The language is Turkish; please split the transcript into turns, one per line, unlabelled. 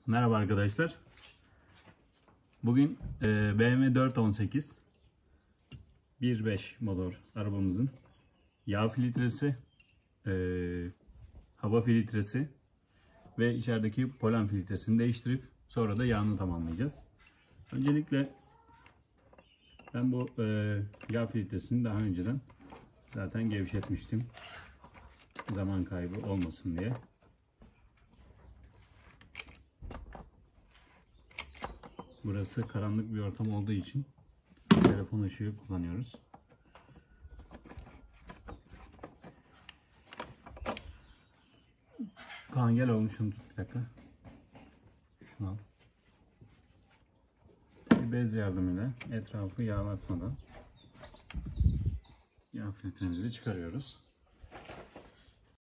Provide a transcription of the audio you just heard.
Merhaba arkadaşlar. Bugün BMW 418 1.5 motor arabamızın yağ filtresi, hava filtresi ve içerideki polen filtresini değiştirip sonra da yağını tamamlayacağız. Öncelikle ben bu yağ filtresini daha önceden zaten gevşetmiştim. Zaman kaybı olmasın diye. Burası karanlık bir ortam olduğu için telefon ışığı kullanıyoruz. Kaan gel oğlum, şunu tut bir dakika. Şunu al. Bir bez yardımıyla etrafı yağlatmadan yağ filtremizi çıkarıyoruz.